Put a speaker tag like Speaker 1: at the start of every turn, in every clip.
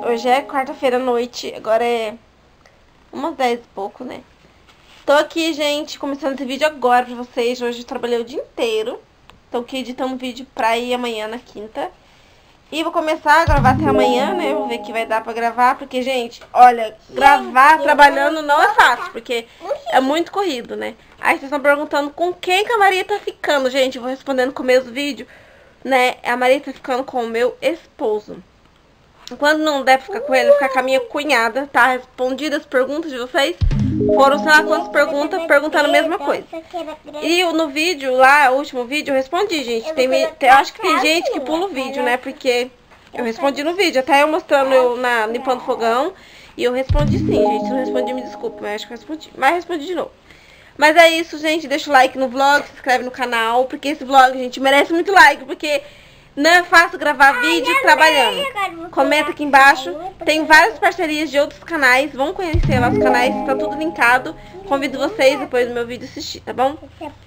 Speaker 1: hoje é quarta-feira à noite, agora é umas 10 e pouco, né? Tô aqui, gente, começando esse vídeo agora pra vocês. Hoje eu trabalhei o dia inteiro. Tô aqui editando vídeo pra ir amanhã na quinta. E vou começar a gravar até amanhã, né? Vou ver que vai dar pra gravar. Porque, gente, olha, gravar trabalhando não é fácil. Porque é muito corrido, né? Aí vocês estão perguntando com quem que a Maria tá ficando, gente. Eu vou respondendo no começo do vídeo, né? A Maria tá ficando com o meu esposo. Quando não der pra ficar com ele, ficar com a minha cunhada, tá? Respondidas as perguntas de vocês. Foram, sei lá quantas perguntas, perguntando a mesma coisa. E no vídeo lá, o último vídeo, eu respondi, gente. Eu acho que tem gente que pula o vídeo, né? Porque eu respondi no vídeo. Até eu mostrando eu limpando o fogão. E eu respondi sim, gente. Se não respondi, me desculpa, mas acho que eu respondi. Mas respondi de novo. Mas é isso, gente. Deixa o like no vlog, se inscreve no canal. Porque esse vlog, gente, merece muito like. Porque não é fácil gravar vídeo trabalhando. Comenta aqui embaixo. Tem várias parcerias de outros canais. Vão conhecer lá os canais, tá tudo linkado. Convido vocês depois do meu vídeo assistir, tá bom?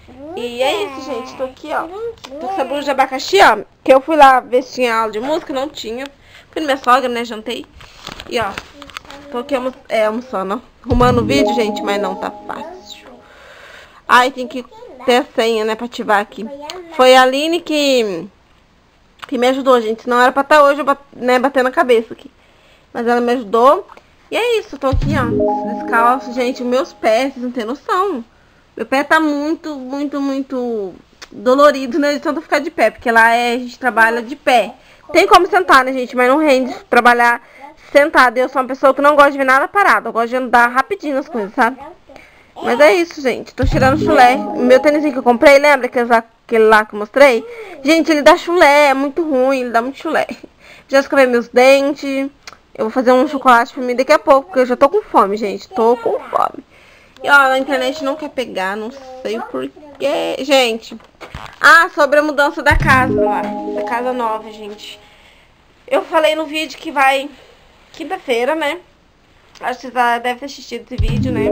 Speaker 1: E é isso, gente. Tô aqui, ó. Tô com essa blusa de abacaxi, ó. Que eu fui lá ver se tinha aula de música, não tinha. Fui na minha sogra, né? Jantei. E ó, tô aqui almoçando, ó. Arrumando o vídeo, gente, mas não tá fácil. Ai, tem que ter a senha, né, pra ativar aqui. Foi a Aline que me ajudou, gente. Não era pra estar hoje, né, batendo a cabeça aqui. Mas ela me ajudou. E é isso, eu tô aqui, ó, descalço. Gente, meus pés, vocês não tem noção. Meu pé tá muito, muito, muito dolorido, né, de tanto ficar de pé. Porque lá a gente trabalha de pé. Tem como sentar, né, gente, mas não rende trabalhar sentado. Eu sou uma pessoa que não gosta de ver nada parado. Eu gosto de andar rapidinho as coisas, sabe? Mas é isso, gente. Tô tirando chulé. O meu tênisinho que eu comprei, lembra aquele lá que eu mostrei? Gente, ele dá chulé, é muito ruim, ele dá muito chulé. Já escovei meus dentes. Eu vou fazer um chocolate pra mim daqui a pouco, porque eu já tô com fome, gente. Tô com fome. E ó, a internet não quer pegar, não sei porquê. Gente, sobre a mudança da casa lá. Da casa nova, gente. Eu falei no vídeo que vai quinta-feira, né? Acho que você deve ter assistido esse vídeo, né?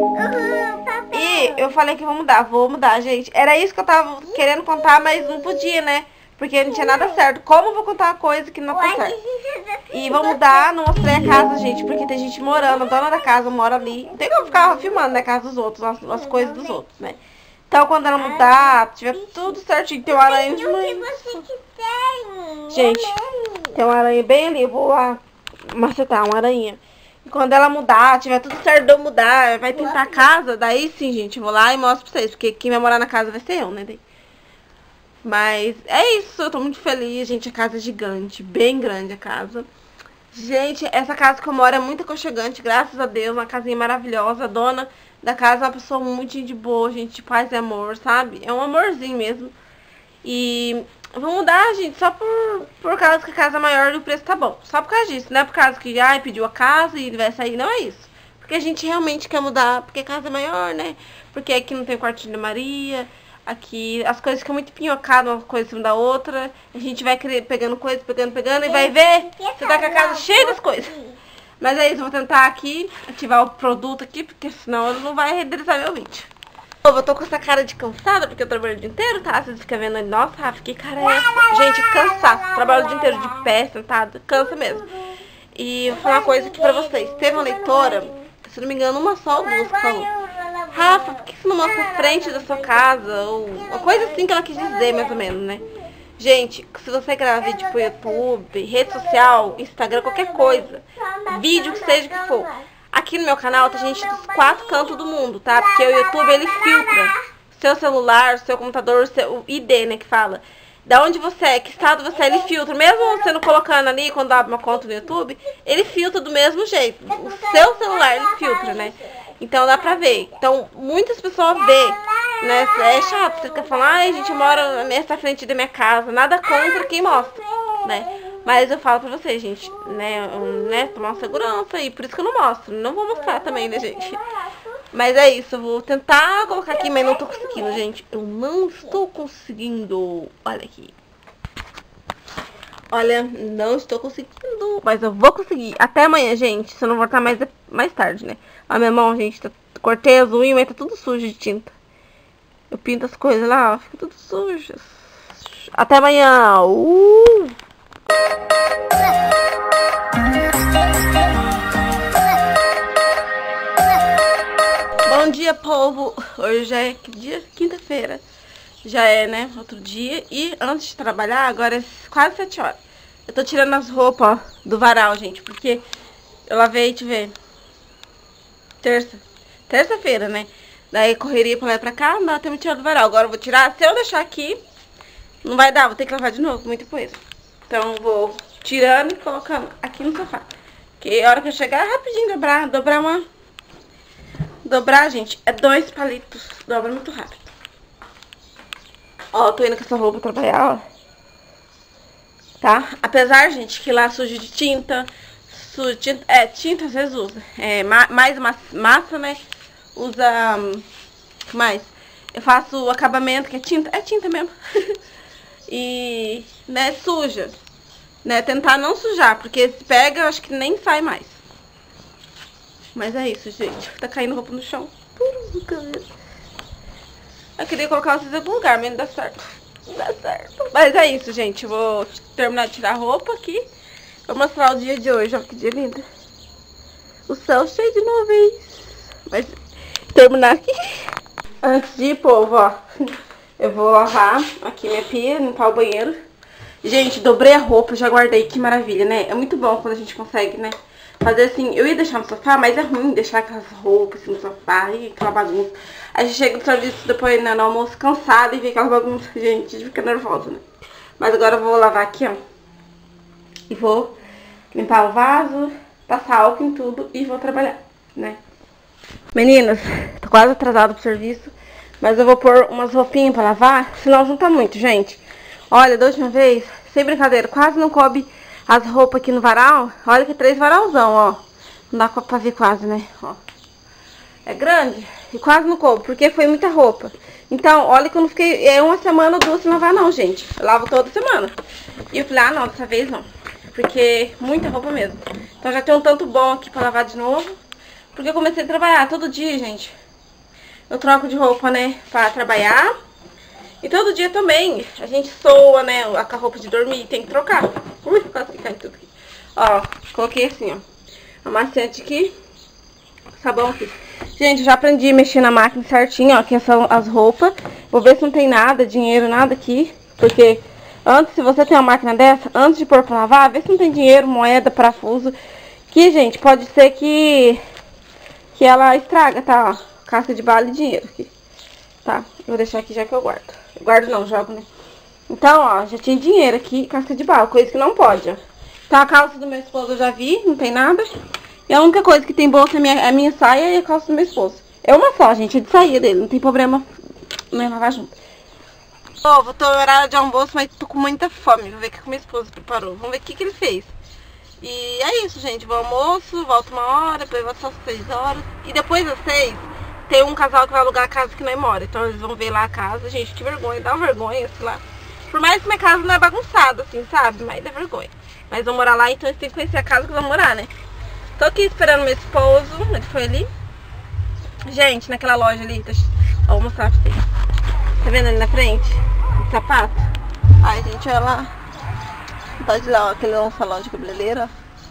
Speaker 1: E eu falei que vou mudar, gente. Era isso que eu tava querendo contar, mas não podia, né? Porque não tinha nada certo. Como eu vou contar uma coisa que não tá certo? E vou mudar, não mostrei a casa, gente, porque tem gente morando, a dona da casa mora ali. Não tem como ficar filmando, né, a casa dos outros, as coisas dos outros, né? Então, quando ela mudar, tiver tudo certinho, tem uma aranha de mãe. Gente, tem uma aranha bem ali, eu vou lá macetar uma aranha. E quando ela mudar, tiver tudo certo de eu mudar, vai pintar a casa, daí sim, gente, eu vou lá e mostro pra vocês. Porque quem vai morar na casa vai ser eu, né? Mas é isso, eu tô muito feliz, gente. A casa é gigante, bem grande a casa. Gente, essa casa que eu moro é muito aconchegante, graças a Deus, uma casinha maravilhosa. A dona da casa é uma pessoa muito de boa, gente, de paz e amor, sabe? É um amorzinho mesmo. E vou mudar, gente, só por causa que a casa é maior e o preço tá bom. Só por causa disso, não é por causa que, pediu a casa e ele vai sair, não é isso. Porque a gente realmente quer mudar, porque a casa é maior, né? Porque aqui não tem quartinho da Maria, aqui as coisas ficam muito pinhocadas, uma coisa em cima da outra. A gente vai pegando coisa, pegando, e vai ver, você tá com a casa cheia das coisas. Mas é isso, eu vou tentar aqui ativar o produto aqui, porque senão ele não vai renderizar meu vídeo. Eu tô com essa cara de cansada, porque eu trabalho o dia inteiro, tá? Vocês ficam vendo, nossa, Rafa, que cara é essa? Gente, cansaço. Trabalho o dia inteiro de pé, sentado, cansa mesmo. E eu vou falar uma coisa aqui pra vocês. Teve uma leitora, se não me engano, uma só ou duas, que falou: Rafa, por que você não mostra a frente da sua casa? Ou uma coisa assim que ela quis dizer, mais ou menos, né? Gente, se você gravar vídeo pro YouTube, rede social, Instagram, qualquer coisa, vídeo que seja que for, aqui no meu canal tem gente dos 4 cantos do mundo, tá? Porque o YouTube, ele filtra seu celular, seu computador, seu ID, né, que fala. Da onde você é, que estado você é, ele filtra. Mesmo você não colocando ali, quando abre uma conta no YouTube, ele filtra do mesmo jeito. O seu celular, ele filtra, né? Então dá pra ver. Então, muitas pessoas vê, né? É chato, você fica falando, a gente mora nessa frente da minha casa. Nada contra quem mostra, né? Mas eu falo pra vocês, gente, né, tomar uma segurança, e por isso que eu não mostro. Não vou mostrar também, né, gente? Mas é isso, eu vou tentar colocar aqui, mas não tô conseguindo, gente. Eu não estou conseguindo. Olha aqui. Olha, não estou conseguindo, mas eu vou conseguir. Até amanhã, gente, se eu não voltar mais tarde, né? A minha mão, gente, cortei as unhas, mas tá tudo sujo de tinta. Eu pinto as coisas lá, ó, fica tudo sujo. Até amanhã. dia, povo. Hoje já é que dia? Quinta-feira. Já é, né? Outro dia. E antes de trabalhar, agora é quase 7 horas. Eu tô tirando as roupas, ó, do varal, gente. Porque eu lavei, deixa eu ver. Terça-feira, né? Daí correria pra lá e pra cá, não dá tempo de tirar do varal. Agora eu vou tirar. Se eu deixar aqui, não vai dar. Vou ter que lavar de novo, muita coisa. Então vou tirando e colocando aqui no sofá. Porque a hora que eu chegar, é rapidinho dobrar, gente, é 2 palitos. Dobra muito rápido. Ó, tô indo com essa roupa trabalhar, ó. Tá? Apesar, gente, que lá suja de tinta. Tinta às vezes usa. Mais massa, né? Usa... que mais? Eu faço acabamento, que é tinta mesmo. E, né, suja. Né, tentar não sujar, porque se pega, eu acho que nem sai mais. Mas é isso, gente. Tá caindo roupa no chão. Eu queria colocar vocês em algum lugar, mas não dá certo. Não dá certo. Mas é isso, gente. Eu vou terminar de tirar a roupa aqui. Vou mostrar o dia de hoje. Olha que dia lindo. O céu cheio de nuvens. Mas terminar aqui. Antes de ir, povo, ó. Eu vou lavar aqui minha pia, limpar o banheiro. Gente, dobrei a roupa, já guardei. Que maravilha, né? É muito bom quando a gente consegue, né? Fazer assim, eu ia deixar no sofá, mas é ruim deixar aquelas roupas assim no sofá e aquela bagunça. Aí a gente chega do serviço depois, né, no almoço, cansada e vê aquela bagunça. Gente, a gente fica nervosa, né? Mas agora eu vou lavar aqui, ó. E vou limpar o vaso, passar álcool em tudo e vou trabalhar, né? Meninas, tô quase atrasada pro serviço, mas eu vou pôr umas roupinhas pra lavar, senão junta muito, gente. Olha, da última vez, sem brincadeira, quase não coube as roupas aqui no varal. Olha que 3 varalzão, ó. Não dá pra ver quase, né? Ó. É grande e quase não coube, porque foi muita roupa. Então, olha que eu não fiquei uma semana ou 2 sem lavar não, gente. Eu lavo toda semana. E eu falei, ah, não, dessa vez não. Porque muita roupa mesmo. Então já tem um tanto bom aqui pra lavar de novo. Porque eu comecei a trabalhar todo dia, gente. Eu troco de roupa, né, pra trabalhar. E todo dia também, a gente soa, né, a roupa de dormir, tem que trocar. Ui, quase que cai tudo aqui. Ó, coloquei assim, ó, amaciante aqui, sabão aqui. Gente, eu já aprendi a mexer na máquina certinho, ó, que são as roupas. Vou ver se não tem nada, dinheiro, nada aqui. Porque antes, se você tem uma máquina dessa, antes de pôr pra lavar, vê se não tem dinheiro, moeda, parafuso. Que, gente, pode ser que ela estraga, tá, ó, casca de bala e dinheiro aqui. Tá, eu vou deixar aqui já que eu guardo. Guardo não, jogo, né? Então, ó, já tinha dinheiro aqui, casca de bala, coisa que não pode, ó. Então, a calça do meu esposo eu já vi, não tem nada. E a única coisa que tem bolsa é a minha saia e a calça do meu esposo. É uma só, gente, é de saia dele, não tem problema, né, lavar junto. Ó, vou ter horário de almoço, mas tô com muita fome. Vou ver o que o meu esposo preparou. Vamos ver o que ele fez. E é isso, gente, vou ao almoço, volto 1 hora, depois volto às 6 horas. E depois das 6... tem um casal que vai alugar a casa que nós mora. Então eles vão ver lá a casa. Gente, que vergonha, dá uma vergonha, sei lá. Por mais que minha casa não é bagunçada, assim, sabe? Mas dá vergonha. Mas vão morar lá, então eles têm que conhecer a casa que vão morar, né? Tô aqui esperando meu esposo. Ele foi ali. Gente, naquela loja ali. Ó, vou mostrar pra vocês. Tá vendo ali na frente? O sapato. Ai, gente, olha lá. Pode ir lá, ó, aquele é um salão de cabeleireiro, ó.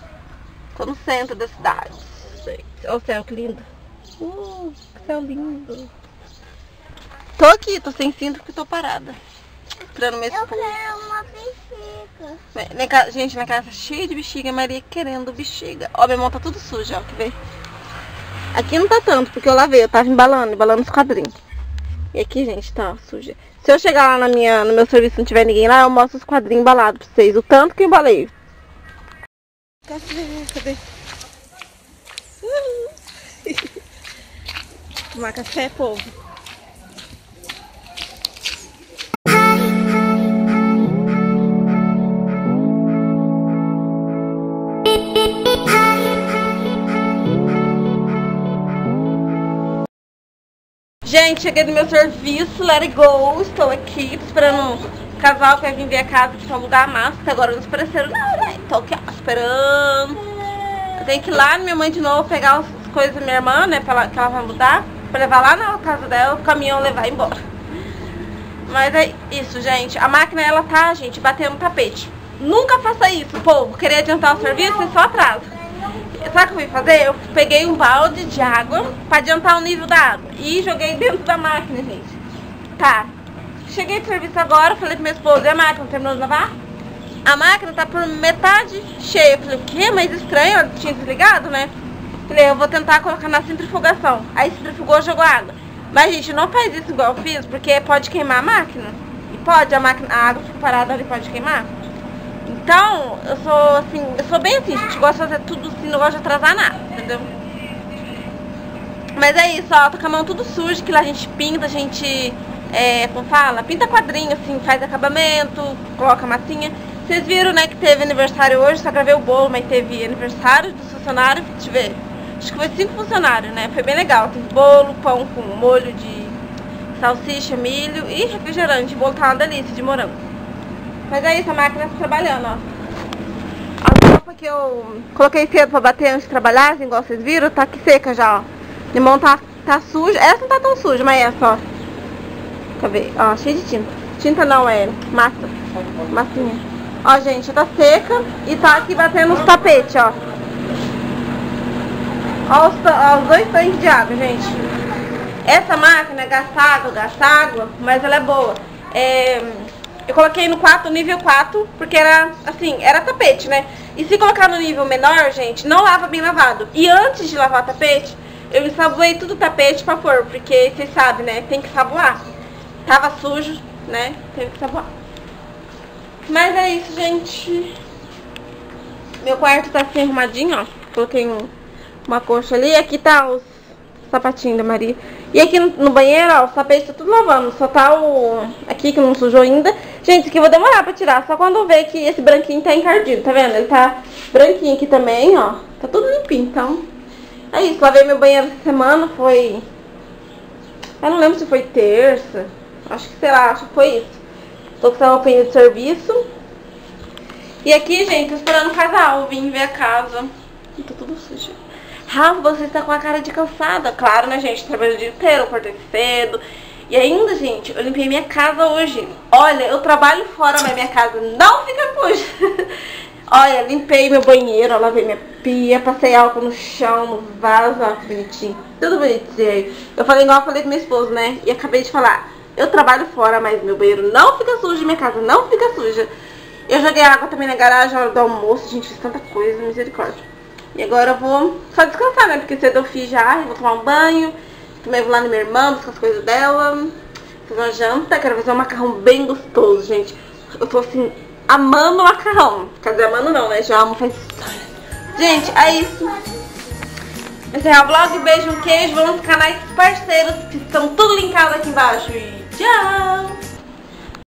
Speaker 1: Tô no centro da cidade. Gente, olha o céu, que lindo. Que céu lindo. Tô aqui, tô sem cinto porque tô parada. Esperando meu esposo. Eu quero uma bexiga. Gente, minha casa tá cheia de bexiga. Maria querendo bexiga. Ó, minha mão tá tudo suja, ó, quer ver? Aqui não tá tanto, porque eu lavei. Eu tava embalando os quadrinhos. E aqui, gente, tá suja. Se eu chegar lá no meu serviço e não tiver ninguém lá, eu mostro os quadrinhos embalados pra vocês. O tanto que eu embalei. Cadê? Tomar café, povo. Gente, cheguei do meu serviço, let it go. Estou aqui, tô esperando o casal que vai vir ver a casa aqui pra alugar a máscara. Agora não apareceram, não, né? Tô aqui, ó, esperando. Eu tenho que ir lá na minha mãe de novo pegar as coisas da minha irmã, né? Que ela vai mudar. Pra levar lá na casa dela, o caminhão levar embora. Mas é isso, gente. A máquina, ela tá, gente, batendo no tapete. Nunca faça isso, povo. Querer adiantar o serviço, você só atrasa. sabe o que eu fui fazer? Eu peguei um balde de água pra adiantar o nível da água e joguei dentro da máquina, gente. Tá. Cheguei do serviço agora, falei pro meu esposo, e a máquina terminou de lavar? A máquina tá por metade cheia. Eu falei, o quê? Mas estranho, eu tinha desligado, né? Falei, eu vou tentar colocar na centrifugação. Aí centrifugou, jogou água. Mas, gente, não faz isso igual eu fiz, porque pode queimar a máquina. E pode, a água fica parada ali, pode queimar. Então, eu sou bem assim, gente, gosto de fazer tudo assim, não gosto de atrasar nada, entendeu? Mas é isso, ó, tá com a mão tudo suja, que lá a gente pinta, a gente, como fala, pinta quadrinho, assim, faz acabamento, coloca massinha. Vocês viram, né, que teve aniversário hoje, só gravei o bolo, mas teve aniversário dos funcionários, deixa eu ver, acho que foi 5 funcionários, né, foi bem legal, teve bolo, pão com molho de salsicha, milho e refrigerante, o bolo tá uma delícia, de morango. Mas é isso, a máquina tá trabalhando, ó. A roupa que eu coloquei cedo pra bater antes de trabalhar, assim, igual vocês viram, tá aqui seca já, ó. Minha mão tá suja, essa não tá tão suja, mas essa, ó. Quer ver? Ó, cheia de tinta. Tinta não, é massa, massinha. Ó, gente, tá seca e tá aqui batendo os tapetes, ó. Ó, os 2 tanques de água, gente. Essa máquina gasta água, mas ela é boa. Eu coloquei no nível 4, porque era, assim, era tapete, né? E se colocar no nível menor, gente, não lava bem lavado. E antes de lavar o tapete, eu ensaboei tudo o tapete pra pôr, porque vocês sabem, né? Tem que ensaboar. Tava sujo, né? Teve que ensaboar. Mas é isso, gente. Meu quarto tá assim arrumadinho, ó. Coloquei uma coxa ali. Aqui tá os sapatinhos da Maria. E aqui no banheiro, ó, os tapetes tá tudo lavando. Só tá aqui que não sujou ainda. Gente, isso aqui eu vou demorar pra tirar. Só quando eu ver que esse branquinho tá encardido, tá vendo? Ele tá branquinho aqui também, ó. Tá tudo limpinho, então. É isso, lavei meu banheiro essa semana, foi... Eu não lembro se foi terça. Acho que, sei lá, acho que foi isso. Tô com essa roupinha de serviço. E aqui, gente, tô esperando o casal vir ver a casa. Tá tudo sujo. Rafa, você está com a cara de cansada. Claro, né, gente? Trabalhei o dia inteiro, acordei cedo. E ainda, gente, eu limpei minha casa hoje. Olha, eu trabalho fora, mas minha casa não fica suja. Olha, limpei meu banheiro, lavei minha pia, passei álcool no chão, no vaso, ó, que bonitinho. Tudo bonitinho. Eu falei igual eu falei com meu esposo, né? E acabei de falar, eu trabalho fora, mas meu banheiro não fica sujo, minha casa não fica suja. Eu joguei água também na garagem na hora do almoço, gente, fiz tanta coisa, misericórdia. E agora eu vou só descansar, né? Porque cedo eu fiz já, eu vou tomar um banho. Também vou lá na minha irmã, buscar as coisas dela. Fazer uma janta, quero fazer um macarrão bem gostoso, gente. Eu tô assim, amando o macarrão. Quer dizer, amando não, né? Já amo faz... Gente, é isso. Encerrar o vlog, beijo, um queijo. Vamos nos canais parceiros que estão tudo linkados aqui embaixo. E tchau!